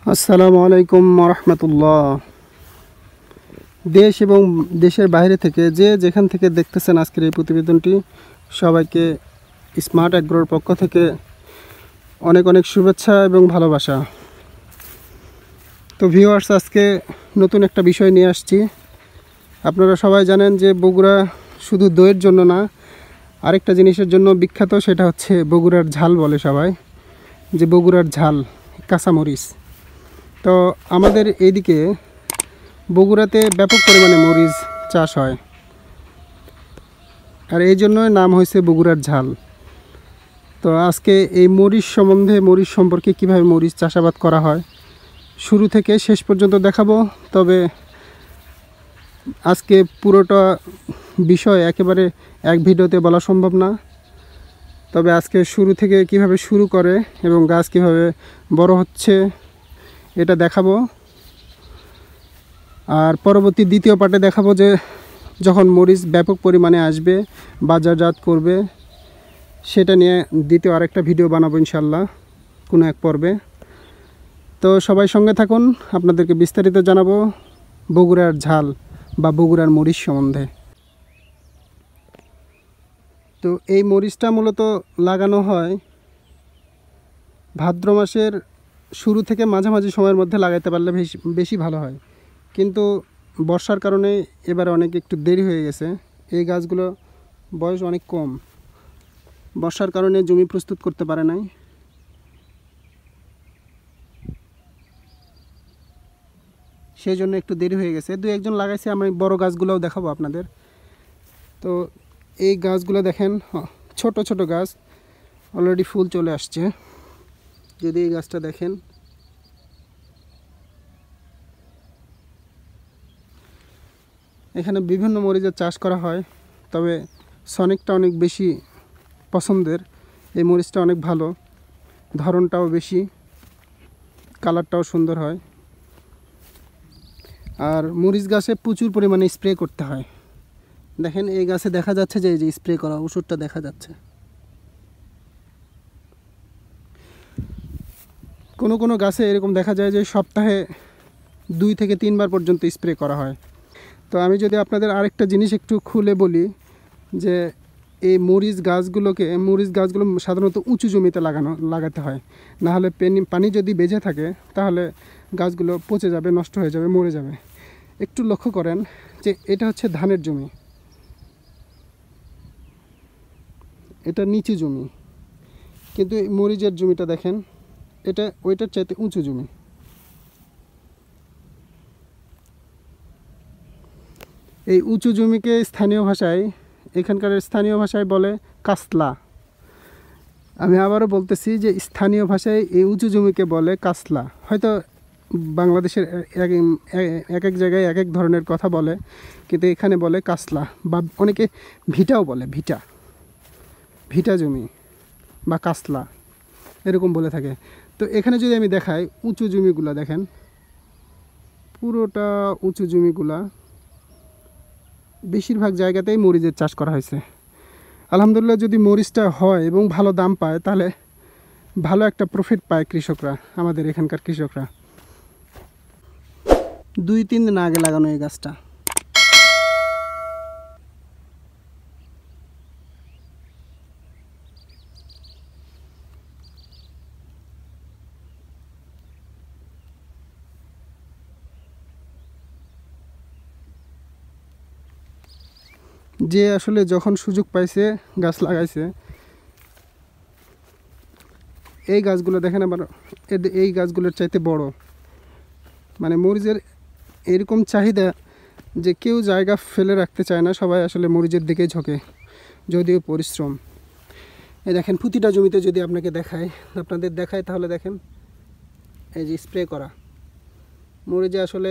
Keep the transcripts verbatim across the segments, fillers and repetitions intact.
আসসালামু আলাইকুম রাহমাতুল্লাহ। দেশ এবং দেশের বাইরে থেকে যে যেখান থেকে দেখতেছেন আজকের এই প্রতিবেদনটি, সবাইকে স্মার্ট অ্যাগ্রোর পক্ষ থেকে অনেক অনেক শুভেচ্ছা এবং ভালোবাসা। তো ভিউয়ার্স, আজকে নতুন একটা বিষয় নিয়ে আসছি। আপনারা সবাই জানেন যে বগুড়া শুধু দইয়ের জন্য না, আরেকটা জিনিসের জন্য বিখ্যাত, সেটা হচ্ছে বগুড়ার ঝাল বলে সবাই, যে বগুড়ার ঝাল, কাঁচামরিচ। তো আমাদের এইদিকে বগুড়াতে ব্যাপক পরিমাণে মরিচ চাষ হয়, আর এই জন্যই নাম হয়েছে বগুড়ার ঝাল। তো আজকে এই মরিচ সম্বন্ধে, মরিচ সম্পর্কে কিভাবে মরিচ চাষাবাদ করা হয় শুরু থেকে শেষ পর্যন্ত দেখাবো। তবে আজকে পুরোটা বিষয় একেবারে এক ভিডিওতে বলা সম্ভব না। তবে আজকে শুরু থেকে কিভাবে শুরু করে এবং গাছ কিভাবে বড় হচ্ছে এটা দেখাবো। আর পরবর্তী দ্বিতীয় পার্টে দেখাবো যে যখন মরিচ ব্যাপক পরিমাণে আসবে, বাজারজাত করবে, সেটা নিয়ে দ্বিতীয় আরেকটা ভিডিও বানাবো ইনশাল্লাহ কোনো এক পর্বে। তো সবাই সঙ্গে থাকুন, আপনাদেরকে বিস্তারিত জানাবো বগুড়ার ঝাল বা বগুড়ার মরিচ সম্বন্ধে। তো এই মরিচটা মূলত লাগানো হয় ভাদ্র মাসের শুরু থেকে মাঝামাঝি সময়ের মধ্যে লাগাইতে পারলে বেশি বেশি ভালো হয়, কিন্তু বর্ষার কারণে এবারে অনেক একটু দেরি হয়ে গেছে। এই গাছগুলো বয়স অনেক কম, বর্ষার কারণে জমি প্রস্তুত করতে পারে নাই। সেই জন্য একটু দেরি হয়ে গেছে। দু একজন লাগাইছে, আমি বড় গাছগুলোও দেখাবো আপনাদের। তো এই গাছগুলো দেখেন, ছোট ছোট গাছ, অলরেডি ফুল চলে আসছে। যদি এই গাছটা দেখেন, এখানে বিভিন্ন মরিচের চাষ করা হয়, তবে সনিকটা অনেক বেশি পছন্দের। এই মরিচটা অনেক ভালো, ধরনটাও বেশি, কালারটাও সুন্দর হয়। আর মরিচ গাছে প্রচুর পরিমাণে স্প্রে করতে হয়। দেখেন এই গাছে দেখা যাচ্ছে যে এই যে স্প্রে করা ওষুধটা দেখা যাচ্ছে। কোনো কোনো গাছে এরকম দেখা যায় যে সপ্তাহে দুই থেকে তিনবার পর্যন্ত স্প্রে করা হয়। তো আমি যদি আপনাদের আরেকটা জিনিস একটু খুলে বলি, যে এই মরিচ গাছগুলোকে, মরিচ গাছগুলো সাধারণত উঁচু জমিতে লাগানো লাগাতে হয়, না হলে পানি যদি বেজে থাকে তাহলে গাছগুলো পচে যাবে, নষ্ট হয়ে যাবে, মরে যাবে। একটু লক্ষ্য করেন যে এটা হচ্ছে ধানের জমি, এটা নিচু জমি, কিন্তু এই মরিচের জমিটা দেখেন, এটা ওইটার চাইতে উঁচু জমি। এই উঁচু জমিকে স্থানীয় ভাষায়, এখানকার স্থানীয় ভাষায় বলে কাসলা। আমি আবারও বলতেছি যে স্থানীয় ভাষায় এই উঁচু জমিকে বলে কাসলা। হয়তো বাংলাদেশের এক এক জায়গায় এক এক ধরনের কথা বলে, কিন্তু এখানে বলে কাসলা, বা অনেকে ভিটাও বলে, ভিটা ভিটা জমি বা কাসলা এরকম বলে থাকে। তো এখানে যদি আমি দেখাই উঁচু জমিগুলা, দেখেন পুরোটা উঁচু জমিগুলা, বেশিরভাগ জায়গাতেই মরিচের চাষ করা হয়েছে। আলহামদুলিল্লাহ, যদি মরিচটা হয় এবং ভালো দাম পায় তাহলে ভালো একটা প্রফিট পায় কৃষকরা, আমাদের এখানকার কৃষকরা। দুই তিন দিন আগে লাগানো এই গাছটা। যে আসলে যখন সুযোগ পাইছে গাছ লাগাইছে। এই গাছগুলো দেখেন আবার, এই গাছগুলোর চাইতে বড়। মানে মরিচের এরকম চাহিদা যে কেউ জায়গা ফেলে রাখতে চায় না, সবাই আসলে মরিচের দিকেই ঝোঁকে, যদিও পরিশ্রম। এই দেখেন প্রতিটা জমিতে যদি আপনাকে দেখায়, আপনাদের দেখায়, তাহলে দেখেন এই যে স্প্রে করা মরিচে আসলে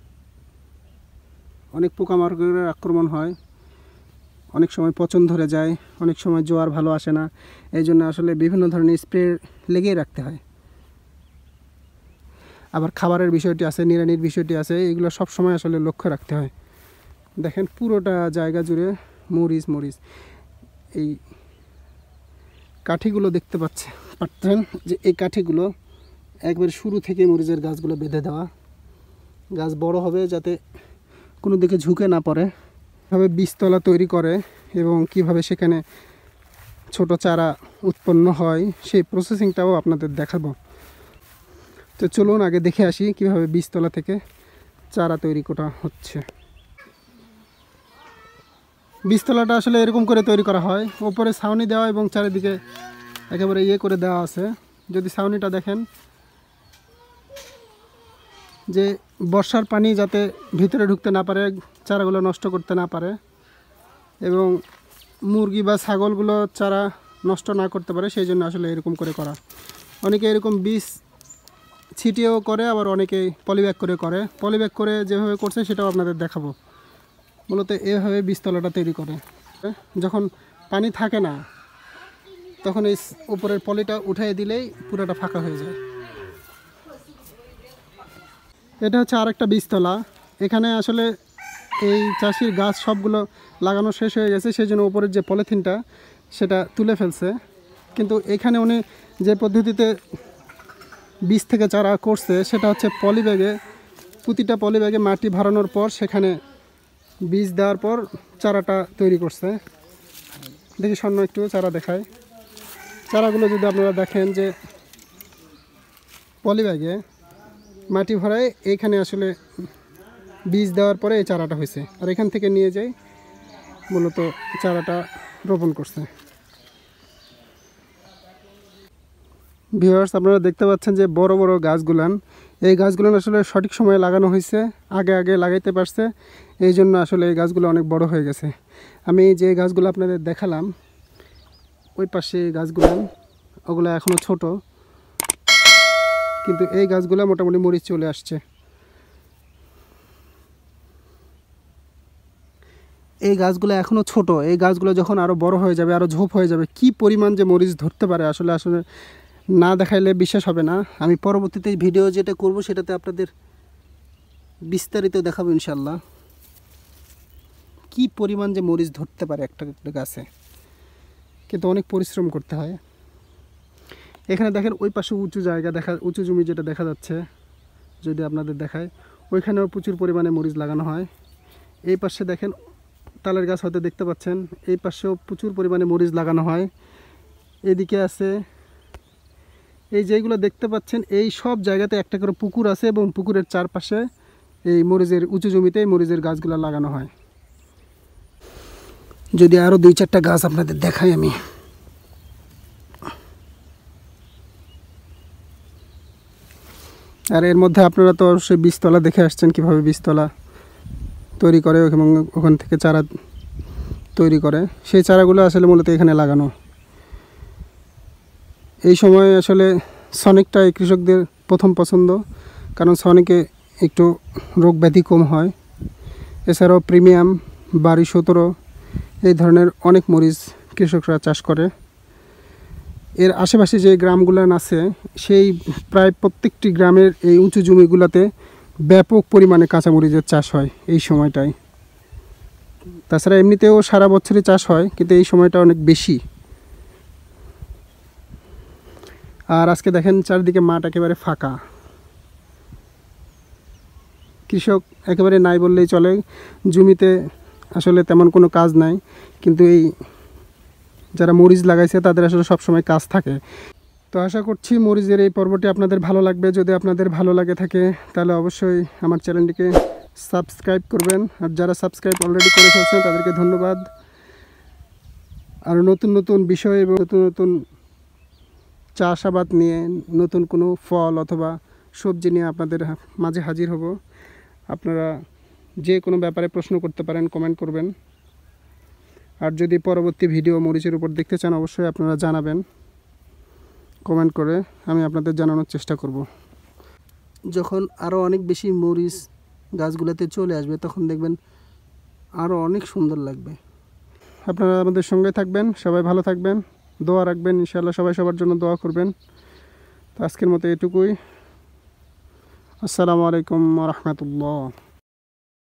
অনেক পোকামাকড়ের আক্রমণ হয়, অনেক সময় পচন ধরে যায়, অনেক সময় জোয়ার ভালো আসে না। এই জন্য আসলে বিভিন্ন ধরনের স্প্রে লেগেই রাখতে হয়। আবার খাবারের বিষয়টি আছে, নিড়ানির বিষয়টি আছে, এগুলো সব সময় আসলে লক্ষ্য রাখতে হয়। দেখেন পুরোটা জায়গা জুড়ে মরিচ মরিচ। এই কাঠিগুলো দেখতে পাচ্ছে পাচ্ছেন যে এই কাঠিগুলো, একবার শুরু থেকে মরিচের গাছগুলো বেঁধে দেওয়া, গাছ বড় হবে যাতে কোনো দিকে ঝুঁকে না পড়ে। কীভাবে বীজতলা তৈরি করে এবং কিভাবে সেখানে ছোট চারা উৎপন্ন হয় সেই প্রসেসিংটাও আপনাদের দেখাবো। তো চলুন আগে দেখে আসি কিভাবে বীজতলা থেকে চারা তৈরি করা হচ্ছে। বীজতলাটা আসলে এরকম করে তৈরি করা হয়, ওপরে ছাউনি দেওয়া এবং চারিদিকে একেবারে ইয়ে করে দেওয়া আছে। যদি ছাউনিটা দেখেন, যে বর্ষার পানি যাতে ভিতরে ঢুকতে না পারে, চারাগুলো নষ্ট করতে না পারে এবং মুরগি বা ছাগলগুলো চারা নষ্ট না করতে পারে, সেই জন্য আসলে এরকম করে করা। অনেকে এরকম বীজ ছিটিয়েও করে, আবার অনেকে পলিব্যাগ করে করে। পলিব্যাগ করে যেভাবে করছে সেটাও আপনাদের দেখাবো। মূলত এভাবে বীজতলাটা তৈরি করে। যখন পানি থাকে না তখন এই উপরের পলিটা উঠিয়ে দিলেই পুরোটা ফাঁকা হয়ে যায়। এটা হচ্ছে আরেকটা বীজতলা। এখানে আসলে এই চাষির গাছ সবগুলো লাগানো শেষ হয়ে গেছে, সেই জন্য উপরের যে পলিথিনটা সেটা তুলে ফেলছে। কিন্তু এখানে উনি যে পদ্ধতিতে বীজ থেকে চারা করছে সেটা হচ্ছে পলিব্যাগে, প্রতিটা পলিব্যাগে মাটি ভরানোর পর সেখানে বীজ দেওয়ার পর চারাটা তৈরি করছে। দেখি স্বর্ণ একটু চারা দেখায়। চারাগুলো যদি আপনারা দেখেন যে পলিব্যাগে মাটি ভরায়, এইখানে আসলে বীজ দেওয়ার পরে এই চারাটা হয়েছে, আর এখান থেকে নিয়ে যাই মূলত চারাটা রোপণ করছে। ভিউয়ার্স, আপনারা দেখতে পাচ্ছেন যে বড় বড় গাছগুলান, এই গাছগুলো আসলে সঠিক সময়ে লাগানো হয়েছে, আগে আগে লাগাইতে পারছে, এই জন্য আসলে এই গাছগুলো অনেক বড় হয়ে গেছে। আমি যে গাছগুলো আপনাদের দেখালাম ওই পাশে গাছগুলো, ওগুলো এখনও ছোট, কিন্তু এই গাছগুলো মোটামুটি মরিচ চলে আসছে। এই গাছগুলো এখনও ছোট, এই গাছগুলো যখন আরও বড় হয়ে যাবে, আরও ঝোপ হয়ে যাবে, কি পরিমাণ যে মরিচ ধরতে পারে আসলে আসলে না দেখাইলে বিশ্বাস হবে না। আমি পরবর্তীতে ভিডিও যেটা করব সেটাতে আপনাদের বিস্তারিত দেখাবো ইনশাল্লাহ, কি পরিমাণ যে মরিচ ধরতে পারে একটা একটা গাছে, কিন্তু অনেক পরিশ্রম করতে হয়। এখানে দেখেন ওই পাশে উঁচু জায়গা দেখা, উঁচু জমি যেটা দেখা যাচ্ছে, যদি আপনাদের দেখায়, ওইখানেও প্রচুর পরিমাণে মরিচ লাগানো হয়। এই পাশে দেখেন তালের গাছ হয়তো দেখতে পাচ্ছেন, এই পাশেও প্রচুর পরিমাণে মরিচ লাগানো হয়। এদিকে আছে, এই যেগুলো দেখতে পাচ্ছেন এই সব জায়গাতে একটা করে পুকুর আছে এবং পুকুরের চারপাশে এই মরিচের উঁচু জমিতে মরিচের গাছগুলো লাগানো হয়। যদি আরও দুই চারটা গাছ আপনাদের দেখাই আমি। আর এর মধ্যে আপনারা তো অবশ্যই বীজতলা দেখে আসছেন, কীভাবে বীজতলা তৈরি করে এবং ওখান থেকে চারা তৈরি করে। সেই চারাগুলো আসলে মূলত এখানে লাগানো। এই সময় আসলে সনিকটা এই কৃষকদের প্রথম পছন্দ, কারণ সনিকে একটু রোগ ব্যাধি কম হয়। এছাড়াও প্রিমিয়াম, বাড়ি সতেরো, এই ধরনের অনেক মরিচ কৃষকরা চাষ করে। এর আশেপাশে যে গ্রামগুলো আছে সেই প্রায় প্রত্যেকটি গ্রামের এই উঁচু জমিগুলোতে ব্যাপক পরিমাণে কাঁচামরিচের চাষ হয় এই সময়টায়। তাছাড়া এমনিতেও সারা বছরই চাষ হয়, কিন্তু এই সময়টা অনেক বেশি। আর আজকে দেখেন চারিদিকে মাঠ একেবারে ফাঁকা, কৃষক একেবারে নাই বললেই চলে। জমিতে আসলে তেমন কোনো কাজ নাই, কিন্তু এই যারা মরিচ লাগাইছে তাদের আসলে সবসময় কাজ থাকে। তো আশা করছি মরিচের এই পর্বটি আপনাদের ভালো লাগবে। যদি আপনাদের ভালো লাগে থাকে তাহলে অবশ্যই আমার চ্যানেলটিকে সাবস্ক্রাইব করবেন, আর যারা সাবস্ক্রাইব অলরেডি করে ফেলছেন তাদেরকে ধন্যবাদ। আর নতুন নতুন বিষয় এবং নতুন নতুন চাষাবাদ নিয়ে, নতুন কোনো ফল অথবা সবজি নিয়ে আপনাদের মাঝে হাজির হব। আপনারা যে কোনো ব্যাপারে প্রশ্ন করতে পারেন, কমেন্ট করবেন। আর যদি পরবর্তী ভিডিও মরিচের উপর দেখতে চান অবশ্যই আপনারা জানাবেন কমেন্ট করে, আমি আপনাদের জানানোর চেষ্টা করব। যখন আরও অনেক বেশি মরিচ গাছগুলোতে চলে আসবে তখন দেখবেন আরও অনেক সুন্দর লাগবে। আপনারা আমাদের সঙ্গে থাকবেন, সবাই ভালো থাকবেন, দোয়া রাখবেন, ইনশাআল্লাহ সবাই সবার জন্য দোয়া করবেন। তো আজকের মতো এটুকুই। আসসালামু আলাইকুম ওয়া রাহমাতুল্লাহ।